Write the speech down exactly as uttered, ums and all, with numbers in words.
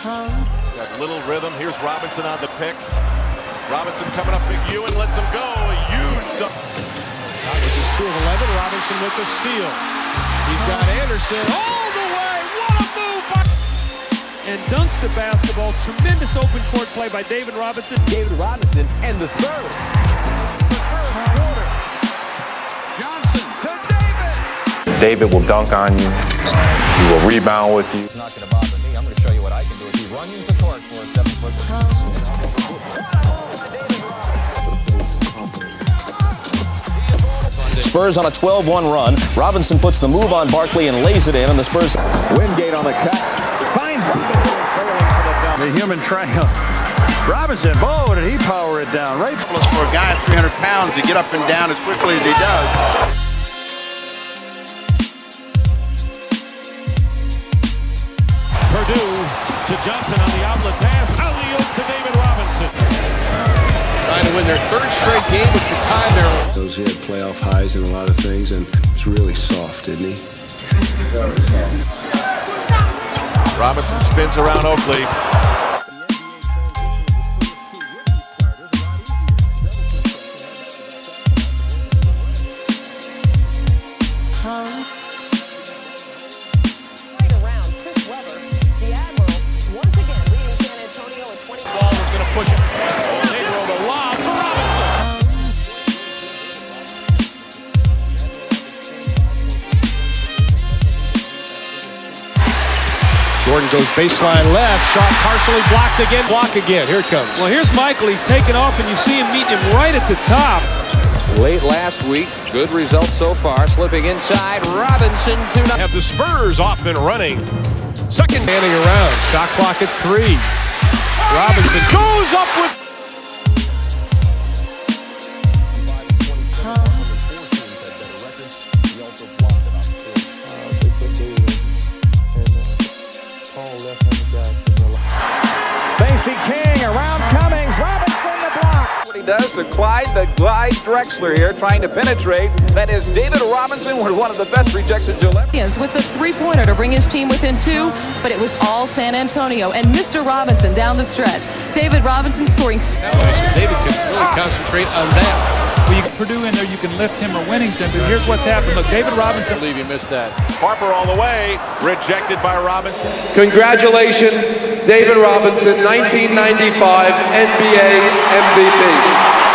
Got little rhythm. Here's Robinson on the pick. Robinson coming up, big Ewan lets him go. A huge dunk. Which is two of eleven. Robinson with the steal. He's got Anderson all the way. What a move! By and dunks the basketball. Tremendous open court play by David Robinson. David Robinson and the Spurs. The first quarter. Johnson to David. David will dunk on you. He will rebound with you. It's not going to bother me. I'm going to show you what I can do. If he runs the court for a seven-foot. Spurs on a twelve one run. Robinson puts the move on Barkley and lays it in, and the Spurs. Wingate on the cut. Finds the human triumph. Robinson, oh, did he power it down? Right. For a guy at three hundred pounds to get up and down as quickly as he does. Purdue to Johnson on the outlet pass. Alley-oop to David Robinson. Trying to win their third straight game, which could tie their. Those he had playoff highs and a lot of things, and it's really soft, didn't he? Robinson spins around Oakley. Right around Chris Webber, the Admiral, once again leading San Antonio at twenty. Ball was going to push it. They throw the lob for Robinson. Jordan goes baseline left. Shot partially blocked again. Block again. Here it comes. Well, here's Michael. He's taken off, and you see him meeting him right at the top. Late last week, good results so far. Slipping inside, Robinson to not Have the Spurs off and running. Second standing around. Shot clock at three. Robinson goes up with. Stacey King around Cummings. Robinson the block. what he does to Clyde, the Glide Drexler here, trying to penetrate. That is David Robinson, one of the best rejections you'll ever. Yes, with the three-pointer to bring his team within two, but it was all San Antonio. And Mister Robinson down the stretch. David Robinson scoring. David can really concentrate on that. Well, you get Purdue in there, you can lift him or Winnington, but here's what's happened. Look, David Robinson. I believe you missed that. Harper all the way, rejected by Robinson. Congratulations, David Robinson, nineteen ninety-five N B A M V P.